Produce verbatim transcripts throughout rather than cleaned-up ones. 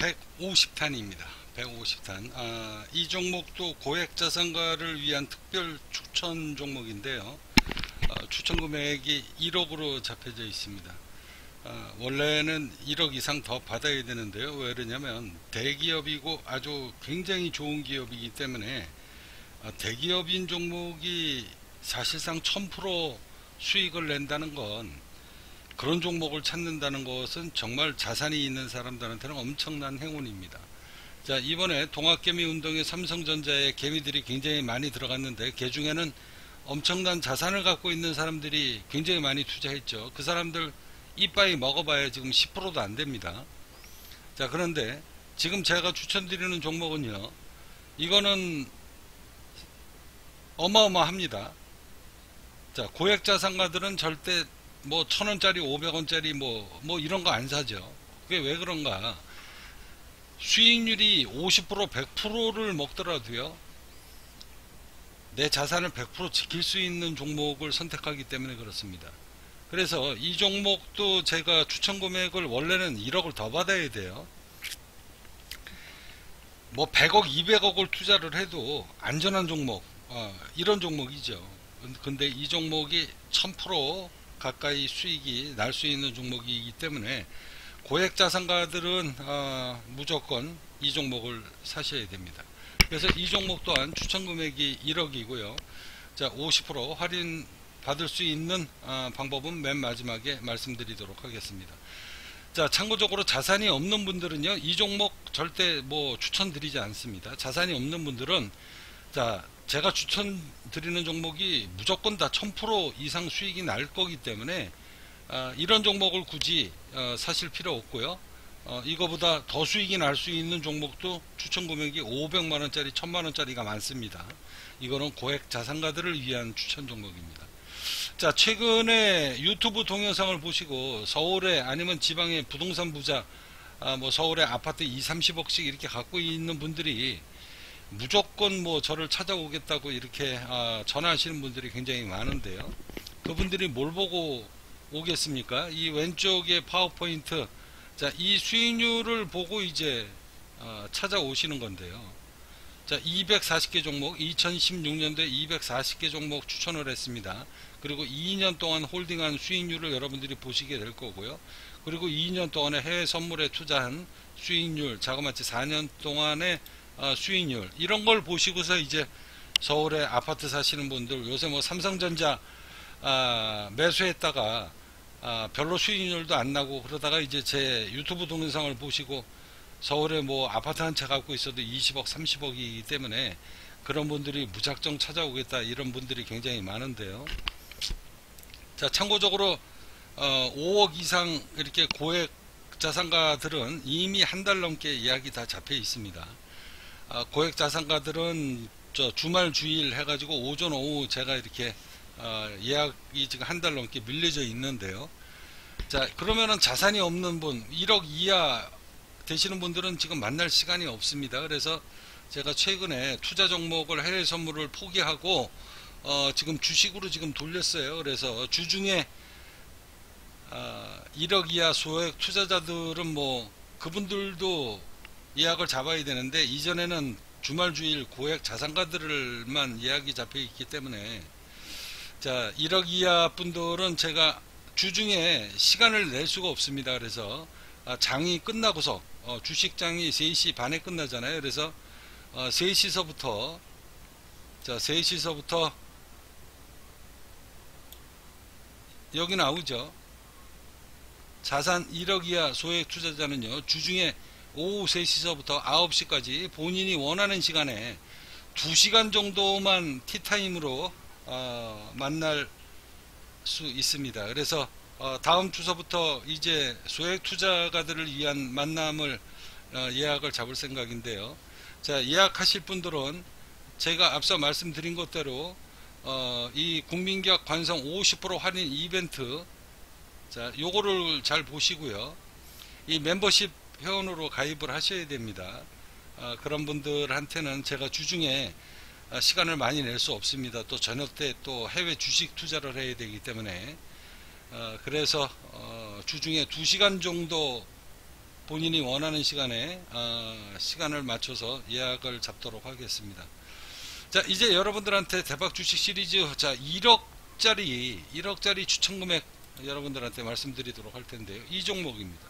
백오십 탄입니다. 백오십 탄. 아, 이 종목도 고액 자산가를 위한 특별 추천 종목인데요. 아, 추천 금액이 일억으로 잡혀져 있습니다. 아, 원래는 일억 이상 더 받아야 되는데요. 왜 그러냐면 대기업이고 아주 굉장히 좋은 기업이기 때문에 아, 대기업인 종목이 사실상 천 퍼센트 수익을 낸다는 건, 그런 종목을 찾는다는 것은 정말 자산이 있는 사람들한테는 엄청난 행운입니다. 자, 이번에 동학개미 운동에 삼성전자의 개미들이 굉장히 많이 들어갔는데, 그 중에는 엄청난 자산을 갖고 있는 사람들이 굉장히 많이 투자했죠. 그 사람들 이빠이 먹어봐야 지금 십 퍼센트도 안 됩니다. 자, 그런데 지금 제가 추천드리는 종목은요, 이거는 어마어마합니다. 자, 고액 자산가들은 절대 뭐 천원짜리 오백원짜리 뭐, 뭐 이런 거 안 사죠. 그게 왜 그런가? 수익률이 오십 퍼센트 백 퍼센트를 먹더라도요, 내 자산을 백 퍼센트 지킬 수 있는 종목을 선택하기 때문에 그렇습니다. 그래서 이 종목도 제가 추천 금액을 원래는 일억을 더 받아야 돼요. 뭐 백억 이백억을 투자를 해도 안전한 종목, 어, 이런 종목이죠. 근데 이 종목이 천 퍼센트 가까이 수익이 날 수 있는 종목이기 때문에 고액 자산가들은 어, 무조건 이 종목을 사셔야 됩니다. 그래서 이 종목 또한 추천 금액이 일억이고요. 자, 오십 퍼센트 할인 받을 수 있는 어, 방법은 맨 마지막에 말씀드리도록 하겠습니다. 자, 참고적으로 자산이 없는 분들은요, 이 종목 절대 뭐 추천드리지 않습니다. 자산이 없는 분들은, 자, 제가 추천드리는 종목이 무조건 다 천 퍼센트 이상 수익이 날 거기 때문에 어, 이런 종목을 굳이 어, 사실 필요 없고요. 어, 이거보다 더 수익이 날 수 있는 종목도 추천 금액이 오백만원짜리, 천만원짜리가 많습니다. 이거는 고액 자산가들을 위한 추천 종목입니다. 자, 최근에 유튜브 동영상을 보시고 서울에 아니면 지방의 부동산 부자, 아, 뭐 서울에 아파트 이십, 삼십억씩 이렇게 갖고 있는 분들이 무조건 뭐 저를 찾아오겠다고 이렇게 아, 전화하시는 분들이 굉장히 많은데요. 그분들이 뭘 보고 오겠습니까? 이 왼쪽에 파워포인트, 자, 이 수익률을 보고 이제 어, 찾아오시는 건데요. 자, 이백사십 개 종목, 이천십육년도에 이백사십 개 종목 추천을 했습니다. 그리고 이 년 동안 홀딩한 수익률을 여러분들이 보시게 될 거고요. 그리고 이 년 동안에 해외 선물에 투자한 수익률, 자그마치 사 년 동안의 어, 수익률, 이런 걸 보시고서 이제 서울에 아파트 사시는 분들, 요새 뭐 삼성전자 아, 매수했다가 아, 별로 수익률도 안 나고 그러다가 이제 제 유튜브 동영상을 보시고 서울에 뭐 아파트 한 채 갖고 있어도 이십억, 삼십억이기 때문에 그런 분들이 무작정 찾아오겠다, 이런 분들이 굉장히 많은데요. 자, 참고적으로 어, 오억 이상 이렇게 고액 자산가들은 이미 한 달 넘게 예약이 다 잡혀 있습니다. 어, 고액 자산가들은 저 주말 주일 해가지고 오전 오후 제가 이렇게 어, 예약이 지금 한 달 넘게 밀려져 있는데요. 자, 그러면은 자산이 없는 분, 일억 이하 되시는 분들은 지금 만날 시간이 없습니다. 그래서 제가 최근에 투자 종목을 해외 선물을 포기하고 어, 지금 주식으로 지금 돌렸어요. 그래서 주중에 어, 일억 이하 소액 투자자들은 뭐 그분들도 예약을 잡아야 되는데, 이전에는 주말 주일 고액 자산가들만 예약이 잡혀 있기 때문에, 자, 일억 이하 분들은 제가 주중에 시간을 낼 수가 없습니다. 그래서 장이 끝나고서 어, 주식장이 세 시 반에 끝나잖아요. 그래서 어, 세 시서부터 자, 세 시서부터 여기 나오죠. 자산 일억 이하 소액 투자자는요, 주중에 오후 세 시서부터 아홉 시까지 본인이 원하는 시간에 두 시간 정도만 티타임으로 어, 만날 수 있습니다. 그래서 어, 다음 주서부터 이제 소액 투자가들을 위한 만남을 어, 예약을 잡을 생각인데요. 자, 예약하실 분들은 제가 앞서 말씀드린 것대로 어, 이 국민기업 관성 오십 퍼센트 할인 이벤트, 자, 요거를 잘 보시고요. 이 멤버십 회원으로 가입을 하셔야 됩니다. 어, 그런 분들한테는 제가 주중에 시간을 많이 낼 수 없습니다. 또 저녁 때 또 해외 주식 투자를 해야 되기 때문에 어, 그래서 어, 주중에 두 시간 정도 본인이 원하는 시간에 어, 시간을 맞춰서 예약을 잡도록 하겠습니다. 자, 이제 여러분들한테 대박 주식 시리즈, 자, 일억짜리 일억짜리 추천 금액 여러분들한테 말씀드리도록 할 텐데요. 이 종목입니다.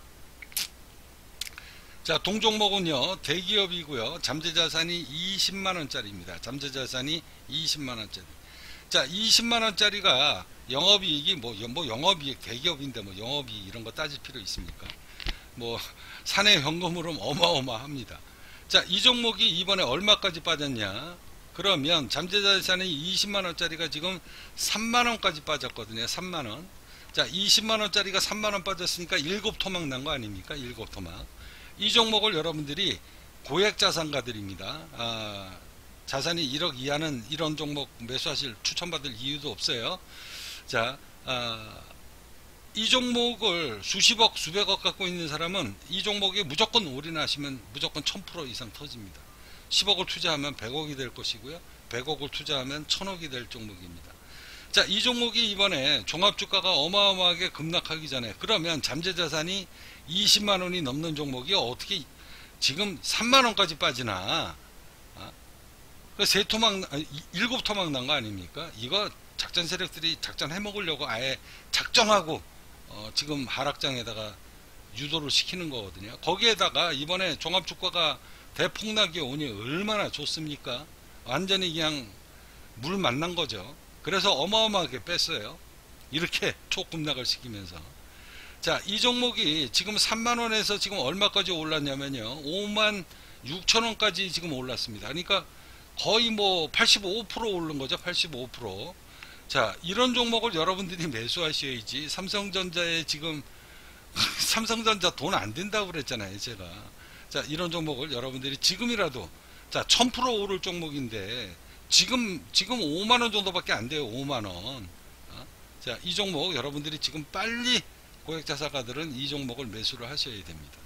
자, 동종목은요 대기업이고요, 잠재자산이 이십만원짜리입니다. 잠재자산이 이십만원짜리. 자, 이십만원짜리가 영업이익이 뭐, 뭐 영업이익, 대기업인데 뭐 영업이익 이런 거 따질 필요 있습니까? 뭐 사내 현금으로 어마어마합니다. 자, 이 종목이 이번에 얼마까지 빠졌냐? 그러면 잠재자산이 이십만원짜리가 지금 삼만원까지 빠졌거든요. 삼만원. 자, 이십만원짜리가 삼만원 빠졌으니까 일곱 토막 난 거 아닙니까? 일곱 토막. 이 종목을 여러분들이 고액자산가들입니다. 아, 자산이 일억 이하는 이런 종목 매수하실, 추천받을 이유도 없어요. 자, 아, 이 종목을 수십억 수백억 갖고 있는 사람은 이 종목에 무조건 올인하시면 무조건 천 퍼센트 이상 터집니다. 십억을 투자하면 백억이 될 것이고요, 백억을 투자하면 천억이 될 종목입니다. 자, 이 종목이 이번에 종합주가가 어마어마하게 급락하기 전에, 그러면 잠재자산이 이십만원이 넘는 종목이 어떻게 지금 삼만원까지 빠지나? 아? 세 토막, 일곱 토막 난 거 아닙니까? 이거 작전 세력들이 작전 해먹으려고 아예 작정하고 어, 지금 하락장에다가 유도를 시키는 거거든요. 거기에다가 이번에 종합주가가 대폭락이 오니 얼마나 좋습니까? 완전히 그냥 물 만난 거죠. 그래서 어마어마하게 뺐어요. 이렇게 초급락을 시키면서. 자, 이 종목이 지금 삼만원에서 지금 얼마까지 올랐냐면요, 오만 육천원까지 지금 올랐습니다. 그러니까 거의 뭐 팔십오 퍼센트 오른 거죠. 팔십오 퍼센트. 자, 이런 종목을 여러분들이 매수하셔야지. 삼성전자에 지금 삼성전자 돈 안 된다고 그랬잖아요, 제가. 자, 이런 종목을 여러분들이 지금이라도, 자, 천 퍼센트 오를 종목인데 지금 지금 오만원 정도밖에 안 돼요. 오만원. 어? 자, 이 종목 여러분들이 지금 빨리 고액자산가들은 이 종목을 매수를 하셔야 됩니다.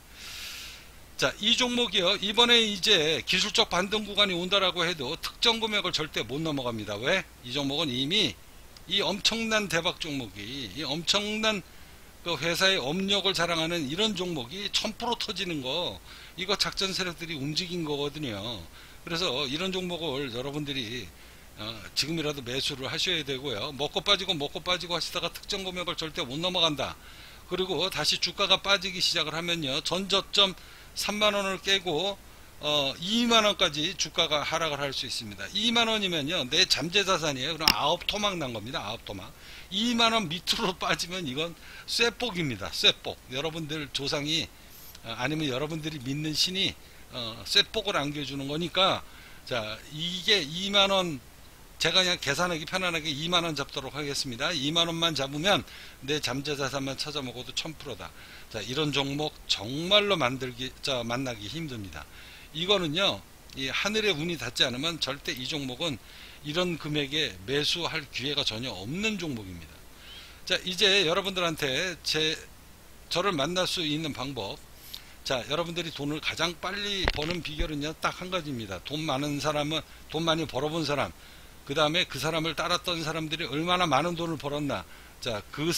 자, 이 종목이요, 이번에 이제 기술적 반등 구간이 온다라고 해도 특정 금액을 절대 못 넘어갑니다. 왜? 이 종목은 이미 이 엄청난 대박 종목이, 이 엄청난 그 회사의 업력을 자랑하는 이런 종목이 천 퍼센트 터지는 거, 이거 작전 세력들이 움직인 거거든요. 그래서 이런 종목을 여러분들이 어, 지금이라도 매수를 하셔야 되고요. 먹고 빠지고 먹고 빠지고 하시다가 특정 금액을 절대 못 넘어간다. 그리고 다시 주가가 빠지기 시작을 하면요, 전저점 삼만원을 깨고 어, 이만원까지 주가가 하락을 할 수 있습니다. 이만원이면요 내 잠재자산이에요. 그럼 아홉 토막 난 겁니다. 아홉 토막. 이만원 밑으로 빠지면 이건 쇠복입니다. 쇠복. 여러분들 조상이 어, 아니면 여러분들이 믿는 신이 어, 쇠복을 안겨주는 거니까, 자, 이게 이만원, 제가 그냥 계산하기 편안하게 이만원 잡도록 하겠습니다. 이만원만 잡으면 내 잠재자산만 찾아 먹어도 천 퍼센트다. 자, 이런 종목 정말로 만들기, 자, 만나기 힘듭니다. 이거는요, 이 하늘의 운이 닿지 않으면 절대 이 종목은 이런 금액에 매수할 기회가 전혀 없는 종목입니다. 자, 이제 여러분들한테 제, 저를 만날 수 있는 방법. 자, 여러분들이 돈을 가장 빨리 버는 비결은요, 딱 한 가지입니다. 돈 많은 사람은, 돈 많이 벌어본 사람, 그 다음에 그 사람을 따랐던 사람들이 얼마나 많은 돈을 벌었나. 자, 그,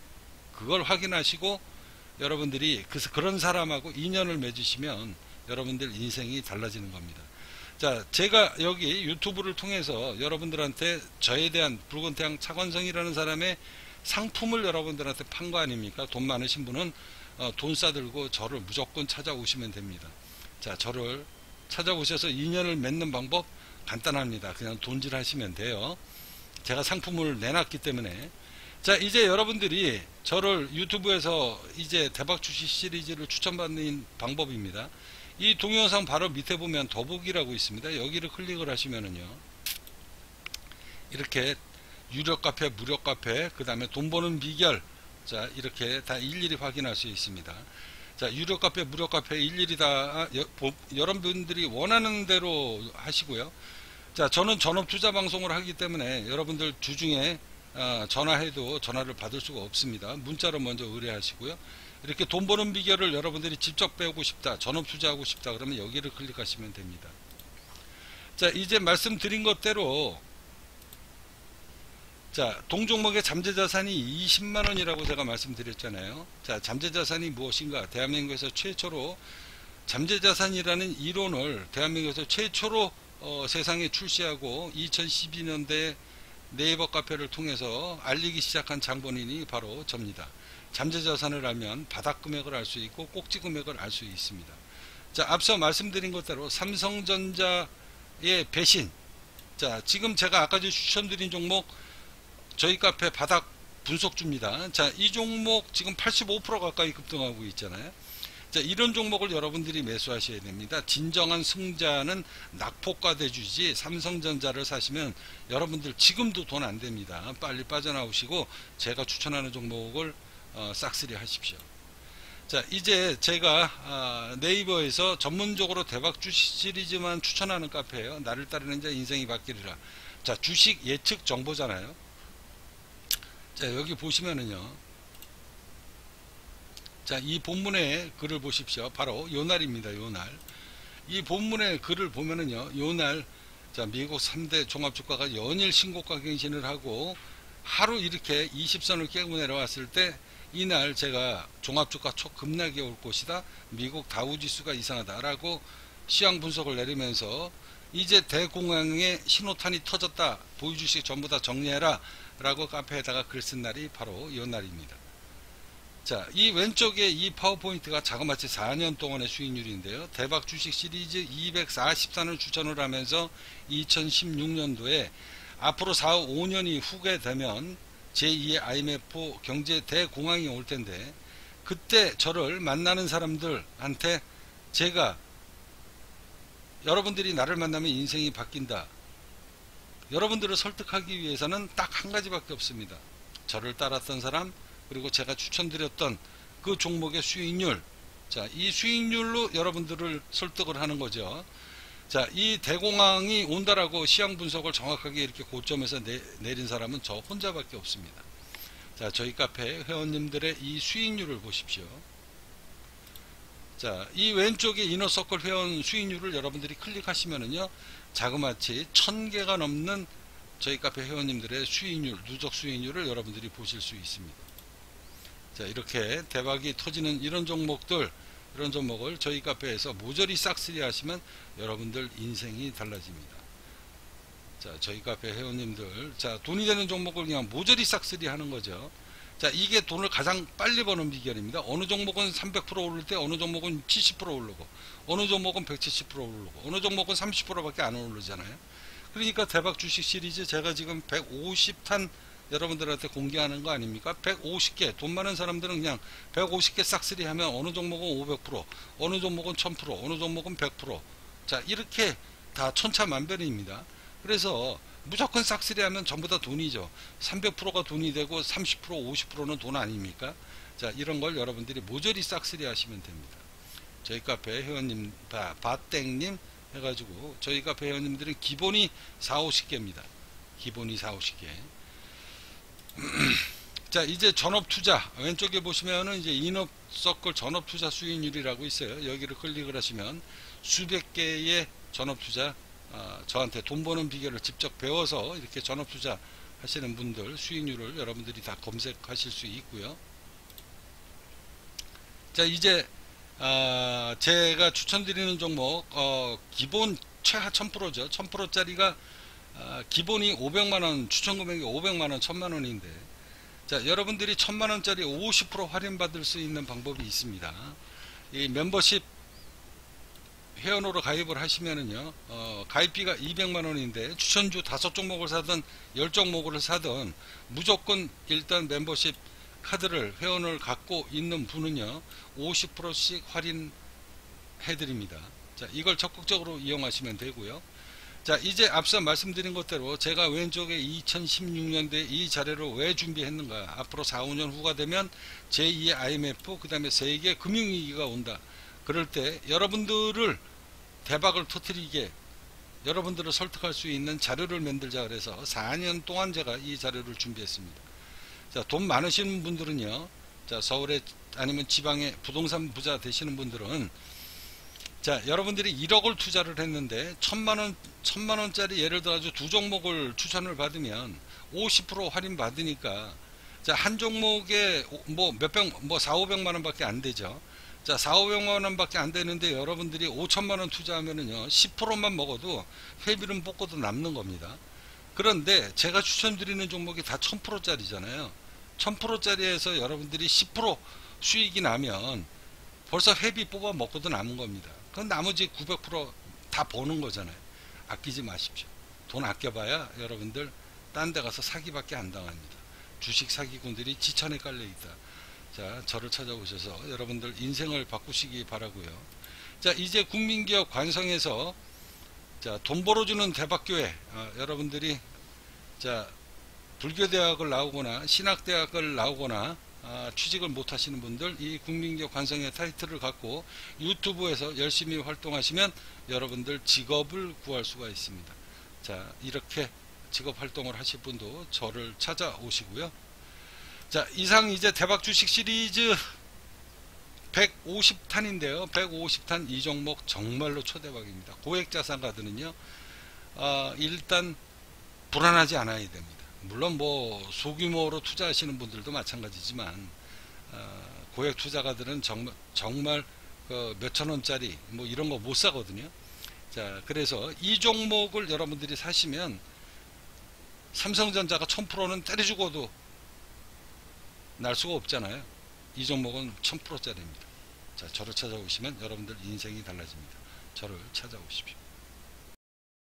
그걸 확인하시고 여러분들이 그, 그런 사람하고 인연을 맺으시면 여러분들 인생이 달라지는 겁니다. 자, 제가 여기 유튜브를 통해서 여러분들한테 저에 대한 붉은 태양 차관성이라는 사람의 상품을 여러분들한테 판 거 아닙니까? 돈 많으신 분은 어, 돈 싸들고 저를 무조건 찾아오시면 됩니다. 자, 저를 찾아오셔서 인연을 맺는 방법 간단합니다. 그냥 돈질 하시면 돼요. 제가 상품을 내놨기 때문에. 자, 이제 여러분들이 저를 유튜브에서 이제 대박 주식 시리즈를 추천받는 방법입니다. 이 동영상 바로 밑에 보면 더보기라고 있습니다. 여기를 클릭을 하시면은요, 이렇게 유료 카페, 무료 카페, 그 다음에 돈 버는 비결, 자, 이렇게 다 일일이 확인할 수 있습니다. 자, 유료 카페, 무료 카페 일일이 다 여, 여러분들이 원하는 대로 하시고요. 자, 저는 전업 투자 방송을 하기 때문에 여러분들 주중에 어, 전화해도 전화를 받을 수가 없습니다. 문자로 먼저 의뢰하시고요. 이렇게 돈 버는 비결을 여러분들이 직접 배우고 싶다, 전업 투자하고 싶다, 그러면 여기를 클릭하시면 됩니다. 자, 이제 말씀드린 것대로 자, 동종목의 잠재자산이 이십만 원이라고 제가 말씀드렸잖아요. 자, 잠재자산이 무엇인가? 대한민국에서 최초로 잠재자산이라는 이론을 대한민국에서 최초로 어, 세상에 출시하고 이천십이 년대에 네이버 카페를 통해서 알리기 시작한 장본인이 바로 접니다. 잠재자산을 알면 바닥 금액을 알 수 있고 꼭지 금액을 알 수 있습니다. 자, 앞서 말씀드린 것대로 삼성전자의 배신. 자, 지금 제가 아까 추천드린 종목 저희 카페 바닥 분석주입니다. 자, 이 종목 지금 팔십오 퍼센트 가까이 급등하고 있잖아요. 자, 이런 종목을 여러분들이 매수하셔야 됩니다. 진정한 승자는 낙폭과대주지 삼성전자를 사시면 여러분들 지금도 돈 안 됩니다. 빨리 빠져나오시고 제가 추천하는 종목을 어, 싹쓸이 하십시오. 자, 이제 제가 아, 네이버에서 전문적으로 대박 주식 시리즈만 추천하는 카페예요. 나를 따르는 자 인생이 바뀌리라. 자, 주식 예측 정보잖아요. 자, 여기 보시면은요. 자, 이 본문의 글을 보십시오. 바로 요날입니다. 요날. 이 본문의 글을 보면은요. 요날, 자, 미국 삼 대 종합주가가 연일 신고가 갱신을 하고 하루 이렇게 이십 선을 깨고 내려왔을 때 이날 제가 종합주가 초급락이 올 것이다. 미국 다우지수가 이상하다라고 시황 분석을 내리면서 이제 대공황의 신호탄이 터졌다. 보유주식 전부 다 정리해라. 라고 카페에다가 글 쓴 날이 바로 이 날입니다. 자, 이 왼쪽에 이 파워포인트가 자그마치 사 년 동안의 수익률인데요. 대박 주식 시리즈 이백사십사를 추천을 하면서 이천십육 년도에 앞으로 사, 오 년이 후게 되면 제이의 아이엠에프 경제 대공황이 올 텐데 그때 저를 만나는 사람들한테 제가 여러분들이 나를 만나면 인생이 바뀐다. 여러분들을 설득하기 위해서는 딱 한 가지밖에 없습니다. 저를 따랐던 사람 그리고 제가 추천드렸던 그 종목의 수익률. 자, 이 수익률로 여러분들을 설득을 하는 거죠. 자, 이 대공황이 온다라고 시황 분석을 정확하게 이렇게 고점에서 내, 내린 사람은 저 혼자밖에 없습니다. 자, 저희 카페 회원님들의 이 수익률을 보십시오. 자, 이 왼쪽에 이너서클 회원 수익률을 여러분들이 클릭하시면은요, 자그마치 천 개가 넘는 저희 카페 회원님들의 수익률, 누적 수익률을 여러분들이 보실 수 있습니다. 자, 이렇게 대박이 터지는 이런 종목들, 이런 종목을 저희 카페에서 모조리 싹쓸이 하시면 여러분들 인생이 달라집니다. 자, 저희 카페 회원님들, 자, 돈이 되는 종목을 그냥 모조리 싹쓸이 하는 거죠. 자, 이게 돈을 가장 빨리 버는 비결입니다. 어느 종목은 삼백 퍼센트 오를 때 어느 종목은 칠십 퍼센트 오르고 어느 종목은 백칠십 퍼센트 오르고 어느 종목은 삼십 퍼센트 밖에 안 오르잖아요. 그러니까 대박 주식 시리즈 제가 지금 백오십 탄 여러분들한테 공개하는 거 아닙니까? 백오십 개, 돈 많은 사람들은 그냥 백오십 개 싹쓸이 하면 어느 종목은 오백 퍼센트, 어느 종목은 천 퍼센트, 어느 종목은 백 퍼센트. 자, 이렇게 다 천차만별입니다. 그래서 무조건 싹쓸이 하면 전부 다 돈이죠. 삼백 퍼센트가 돈이 되고 삼십 퍼센트, 오십 퍼센트는 돈 아닙니까? 자, 이런 걸 여러분들이 모조리 싹쓸이 하시면 됩니다. 저희 카페 회원님, 바, 바땡님 해가지고 저희 카페 회원님들은 기본이 사오십 개입니다. 기본이 사오십 개. 자, 이제 전업투자 왼쪽에 보시면은 이제 인업서클 전업투자 수익률이라고 있어요. 여기를 클릭을 하시면 수백 개의 전업투자 어, 저한테 돈 버는 비결을 직접 배워서 이렇게 전업투자 하시는 분들 수익률을 여러분들이 다 검색하실 수 있고요. 자, 이제 어, 제가 추천드리는 종목 어, 기본 최하 천 퍼센트죠. 천 퍼센트짜리가 아, 기본이 오백만 원, 추천금액이 오백만 원, 천만 원인데, 자, 여러분들이 천만 원짜리 오십 퍼센트 할인받을 수 있는 방법이 있습니다. 이 멤버십 회원으로 가입을 하시면은요, 어, 가입비가 이백만 원인데, 추천주 다섯 종목을 사든, 열 종목을 사든, 무조건 일단 멤버십 카드를, 회원을 갖고 있는 분은요, 오십 퍼센트씩 할인해드립니다. 자, 이걸 적극적으로 이용하시면 되고요. 자, 이제 앞서 말씀드린 것대로 제가 왼쪽에 이천십육 년도에 이 자료를 왜 준비했는가. 앞으로 사, 오 년 후가 되면 제이의 아이엠에프, 그 다음에 세계 금융위기가 온다. 그럴 때 여러분들을 대박을 터뜨리게 여러분들을 설득할 수 있는 자료를 만들자 그래서 사 년 동안 제가 이 자료를 준비했습니다. 자, 돈 많으신 분들은요, 자, 서울에 아니면 지방에 부동산 부자 되시는 분들은 자, 여러분들이 일억을 투자를 했는데 천만원, 천만원짜리 예를 들어 두 종목을 추천을 받으면 오십 퍼센트 할인 받으니까, 자, 한 종목에 뭐 몇백, 뭐 사오백만 원밖에 안 되죠. 자, 사오백만 원밖에 안 되는데 여러분들이 오천만 원 투자하면은요, 십 퍼센트만 먹어도 회비는 뽑고도 남는 겁니다. 그런데 제가 추천드리는 종목이 다 천 퍼센트짜리잖아요. 천 퍼센트짜리에서 여러분들이 십 퍼센트 수익이 나면 벌써 회비 뽑아 먹고도 남은 겁니다. 그럼 나머지 구백 퍼센트 다 버는 거잖아요. 아끼지 마십시오. 돈 아껴봐야 여러분들 딴 데 가서 사기밖에 안 당합니다. 주식 사기꾼들이 지천에 깔려 있다. 자, 저를 찾아오셔서 여러분들 인생을 바꾸시기 바라고요. 자, 이제 국민기업 관성에서 자, 돈 벌어주는 대박교회, 아, 여러분들이 자, 불교대학을 나오거나 신학대학을 나오거나 아, 취직을 못 하시는 분들, 이 국민기업 관성의 타이틀을 갖고 유튜브에서 열심히 활동하시면 여러분들 직업을 구할 수가 있습니다. 자, 이렇게 직업 활동을 하실 분도 저를 찾아오시고요. 자, 이상 이제 대박 주식 시리즈 백오십 탄인데요. 백오십 탄 이 종목 정말로 초대박입니다. 고액자산 가드는요, 아, 일단 불안하지 않아야 됩니다. 물론 뭐 소규모로 투자하시는 분들도 마찬가지지만, 어, 고액 투자가들은 정말 정말 그 몇천 원짜리 뭐 이런 거 못 사거든요. 자, 그래서 이 종목을 여러분들이 사시면 삼성전자가 천 퍼센트는 때려 죽어도 날 수가 없잖아요. 이 종목은 천 퍼센트짜리입니다. 자, 저를 찾아오시면 여러분들 인생이 달라집니다. 저를 찾아오십시오.